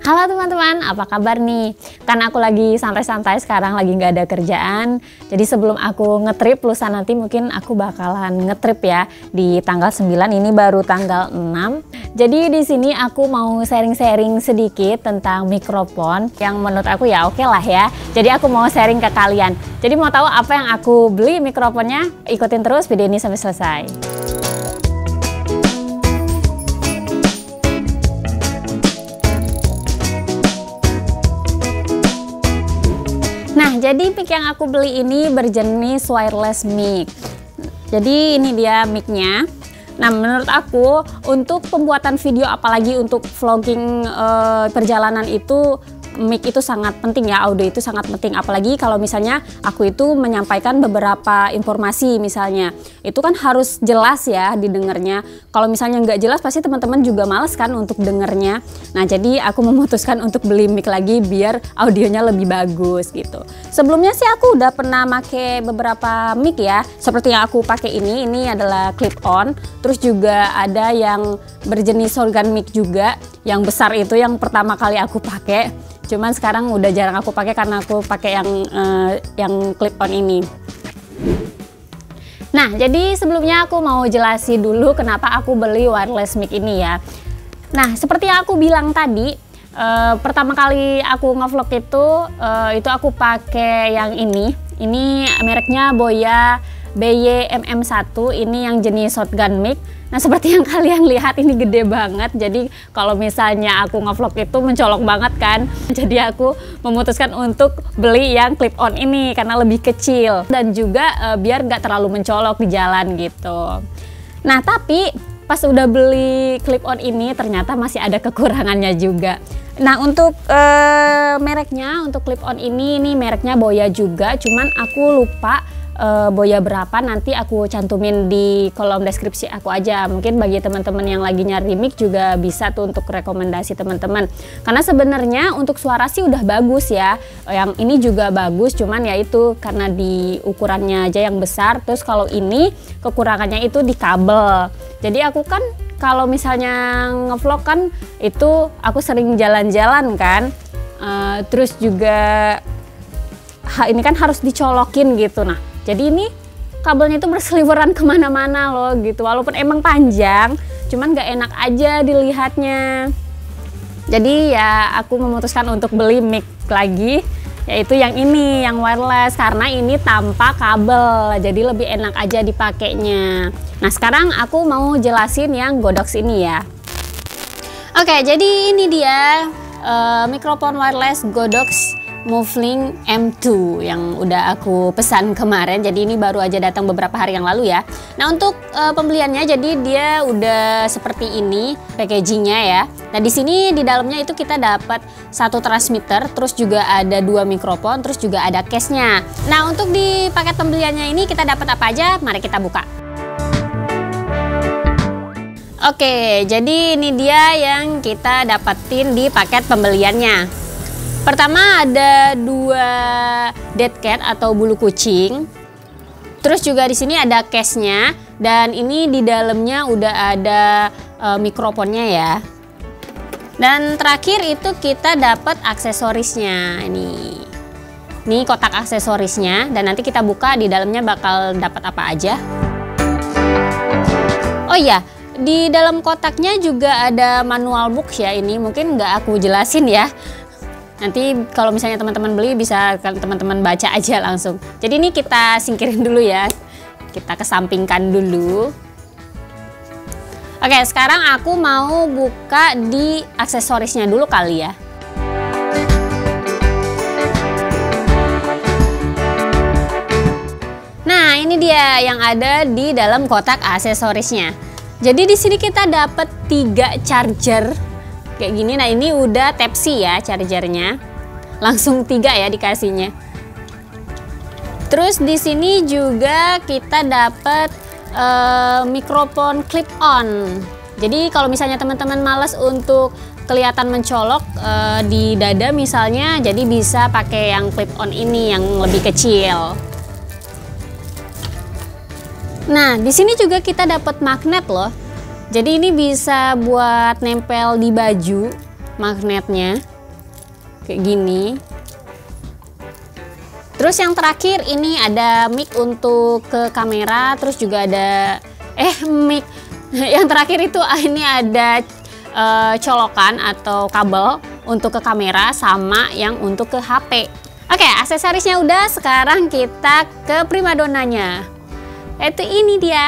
Halo teman-teman, apa kabar nih? Kan aku lagi santai-santai sekarang, lagi nggak ada kerjaan. Jadi sebelum aku ngetrip, lusa nanti mungkin aku bakalan ngetrip ya di tanggal 9, ini baru tanggal 6. Jadi di sini aku mau sharing-sharing sedikit tentang mikrofon yang menurut aku ya oke lah ya. Jadi aku mau sharing ke kalian. Jadi mau tahu apa yang aku beli mikrofonnya? Ikutin terus video ini sampai selesai. Nah, jadi mic yang aku beli ini berjenis wireless mic. Jadi ini dia micnya. Nah, menurut aku untuk pembuatan video, apalagi untuk vlogging perjalanan itu, mic itu sangat penting ya, audio itu sangat penting. Apalagi kalau misalnya aku itu menyampaikan beberapa informasi misalnya, itu kan harus jelas ya didengarnya. Kalau misalnya nggak jelas pasti teman-teman juga males kan untuk dengernya. Nah, jadi aku memutuskan untuk beli mic lagi biar audionya lebih bagus gitu. Sebelumnya sih aku udah pernah pakai beberapa mic ya, seperti yang aku pakai ini adalah clip on. Terus juga ada yang berjenis shotgun mic juga, yang besar itu yang pertama kali aku pakai. Cuman sekarang udah jarang aku pakai karena aku pakai yang clip on ini. Nah, jadi sebelumnya aku mau jelasin dulu kenapa aku beli wireless mic ini ya. Nah, seperti yang aku bilang tadi, pertama kali aku ngevlog itu aku pakai yang ini. Ini mereknya Boya BY-MM1, ini yang jenis shotgun mic. Nah, seperti yang kalian lihat ini gede banget. Jadi kalau misalnya aku ngevlog itu mencolok banget kan. Jadi aku memutuskan untuk beli yang clip on ini karena lebih kecil dan juga biar nggak terlalu mencolok di jalan gitu. Nah, tapi pas udah beli clip on ini ternyata masih ada kekurangannya juga. Nah, untuk mereknya, untuk clip on ini mereknya Boya juga, cuman aku lupa Boya berapa, nanti aku cantumin di kolom deskripsi aku aja. Mungkin bagi teman-teman yang lagi nyari mic juga bisa tuh untuk rekomendasi teman-teman. Karena sebenarnya untuk suara sih udah bagus ya. Yang ini juga bagus, cuman ya itu karena di ukurannya aja yang besar. Terus kalau ini kekurangannya itu di kabel. Jadi aku kan kalau misalnya ngevlog kan itu aku sering jalan-jalan kan. Terus juga ini kan harus dicolokin gitu. Nah, jadi ini kabelnya itu berseliweran kemana-mana loh gitu. Walaupun emang panjang, cuman gak enak aja dilihatnya. Jadi ya aku memutuskan untuk beli mic lagi, yaitu yang ini, yang wireless. Karena ini tanpa kabel, jadi lebih enak aja dipakainya. Nah, sekarang aku mau jelasin yang Godox ini ya. Oke, jadi ini dia mikrofon wireless Godox Movelink M2 yang udah aku pesan kemarin. Jadi ini baru aja datang beberapa hari yang lalu ya. Nah, untuk pembeliannya jadi dia udah seperti ini packagingnya ya. Nah, di sini di dalamnya itu kita dapat satu transmitter, terus juga ada 2 mikrofon, terus juga ada case-nya. Nah, untuk di paket pembeliannya ini kita dapat apa aja? Mari kita buka. Oke, jadi ini dia yang kita dapetin di paket pembeliannya. Pertama ada 2 dead cat atau bulu kucing. Terus juga di sini ada case-nya dan ini di dalamnya udah ada mikrofonnya ya. Dan terakhir itu kita dapat aksesorisnya ini. Ini kotak aksesorisnya dan nanti kita buka, di dalamnya bakal dapat apa aja. Oh iya, di dalam kotaknya juga ada manual book ya, ini mungkin nggak aku jelasin ya. Nanti kalau misalnya teman-teman beli bisa teman-teman baca aja langsung. Jadi ini kita singkirin dulu ya. Kita kesampingkan dulu. Oke, sekarang aku mau buka di aksesorisnya dulu kali ya. Nah, ini dia yang ada di dalam kotak aksesorisnya. Jadi di sini kita dapat 3 charger kayak gini. Nah, ini udah Type-C ya chargernya, langsung 3 ya dikasihnya. Terus di sini juga kita dapat mikrofon clip on. Jadi kalau misalnya teman-teman males untuk kelihatan mencolok di dada misalnya, jadi bisa pakai yang clip on ini yang lebih kecil. Nah, di sini juga kita dapat magnet loh. Jadi ini bisa buat nempel di baju magnetnya. kayak gini. Terus yang terakhir ini ada mic untuk ke kamera, terus juga ada mic. Yang terakhir itu ini ada colokan atau kabel untuk ke kamera sama yang untuk ke HP. Oke, aksesorisnya udah, sekarang kita ke primadonanya. Itu ini dia.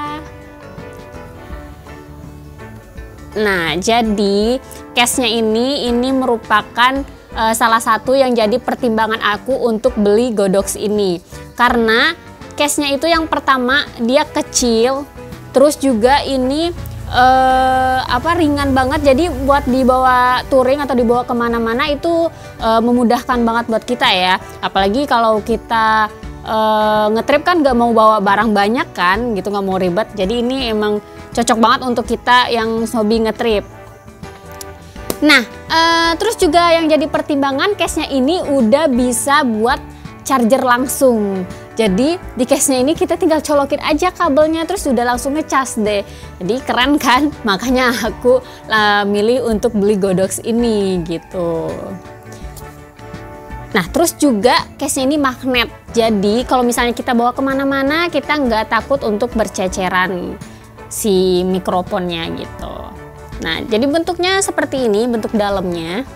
Nah, jadi case-nya ini merupakan salah satu yang jadi pertimbangan aku untuk beli Godox ini. Karena case-nya itu yang pertama dia kecil, terus juga ini ringan banget, jadi buat dibawa touring atau dibawa kemana-mana itu memudahkan banget buat kita ya. Apalagi kalau kita ngetrip kan nggak mau bawa barang banyak kan, gitu, nggak mau ribet. Jadi ini emang cocok banget untuk kita yang hobi ngetrip. Nah, terus juga yang jadi pertimbangan, case-nya ini udah bisa buat charger langsung. Jadi di case-nya ini kita tinggal colokin aja kabelnya, terus udah langsung ngecas deh. Jadi keren kan? Makanya aku milih untuk beli Godox ini gitu. Nah, terus juga case-nya ini magnet. Jadi kalau misalnya kita bawa kemana-mana, kita nggak takut untuk berceceran si mikrofonnya gitu. Nah, jadi bentuknya seperti ini, bentuk dalamnya.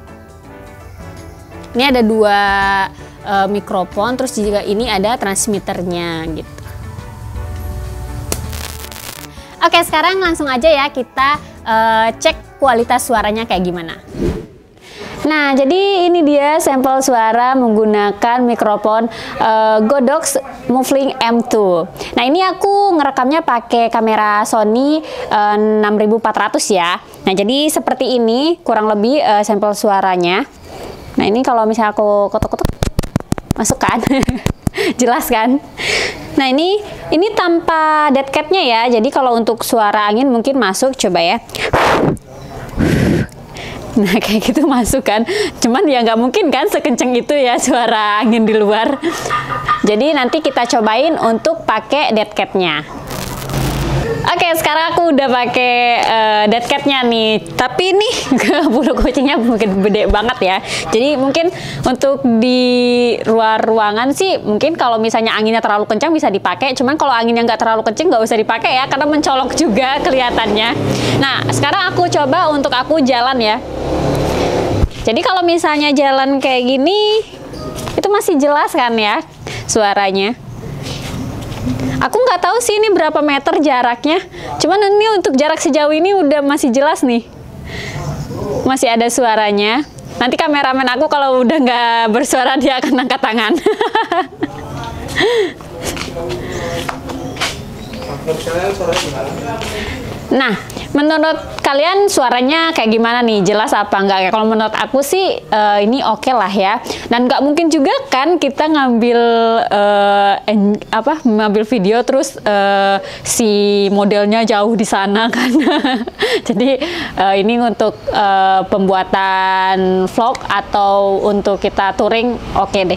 Ini ada dua mikrofon, terus juga ini ada transmitternya gitu. Oke, sekarang langsung aja ya kita cek kualitas suaranya kayak gimana. Nah, jadi ini dia sampel suara menggunakan mikrofon Godox Muffling M2. Nah, ini aku ngerekamnya pakai kamera Sony 6400 ya. Nah, jadi seperti ini kurang lebih sampel suaranya. Nah, ini kalau misalnya aku kotok-kotok, masuk kan? Jelas kan? Nah, ini tanpa dead cat-nya ya. Jadi kalau untuk suara angin mungkin masuk, coba ya. Nah, kayak gitu masuk kan, cuman ya nggak mungkin kan sekenceng itu ya suara angin di luar. Jadi nanti kita cobain untuk pakai dead cat-nya. Oke, sekarang aku udah pakai dead cat-nya nih, tapi ini bulu kucingnya mungkin gede banget ya. Jadi mungkin untuk di luar ruangan sih mungkin kalau misalnya anginnya terlalu kencang bisa dipakai, cuman kalau anginnya nggak terlalu kencang nggak usah dipakai ya, karena mencolok juga kelihatannya. Nah, sekarang aku coba untuk aku jalan ya. Jadi kalau misalnya jalan kayak gini, itu masih jelas kan ya suaranya. Aku nggak tahu sih ini berapa meter jaraknya, cuman ini untuk jarak sejauh ini udah masih jelas nih. Masih ada suaranya. Nanti kameramen aku kalau udah nggak bersuara dia akan angkat tangan. Nah, menurut kalian suaranya kayak gimana nih? Jelas apa enggak? Kalau menurut aku sih ini oke lah ya. Dan nggak mungkin juga kan kita ngambil ngambil video terus si modelnya jauh di sana kan. Jadi ini untuk pembuatan vlog atau untuk kita touring oke deh.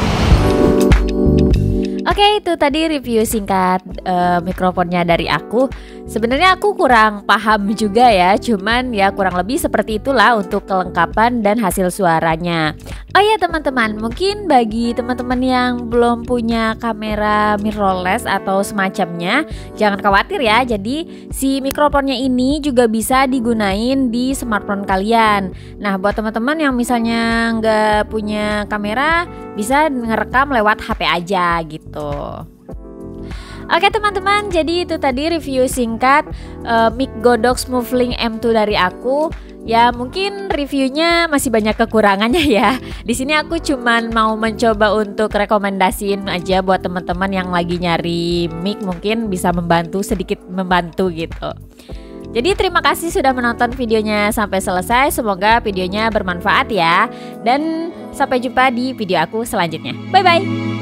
Oke, itu tadi review singkat mikrofonnya dari aku. Sebenarnya aku kurang paham juga ya, cuman ya kurang lebih seperti itulah untuk kelengkapan dan hasil suaranya. Oh ya teman-teman, mungkin bagi teman-teman yang belum punya kamera mirrorless atau semacamnya, jangan khawatir ya. Jadi si mikrofonnya ini juga bisa digunain di smartphone kalian. Nah, buat teman-teman yang misalnya nggak punya kamera, bisa ngerekam lewat HP aja gitu. Oke teman-teman, jadi itu tadi review singkat mic Godox Muffling M2 dari aku. Ya mungkin reviewnya masih banyak kekurangannya ya. Di sini aku cuman mau mencoba untuk rekomendasiin aja buat teman-teman yang lagi nyari mic, mungkin bisa sedikit membantu gitu. Jadi terima kasih sudah menonton videonya sampai selesai. Semoga videonya bermanfaat ya. Dan sampai jumpa di video aku selanjutnya. Bye bye.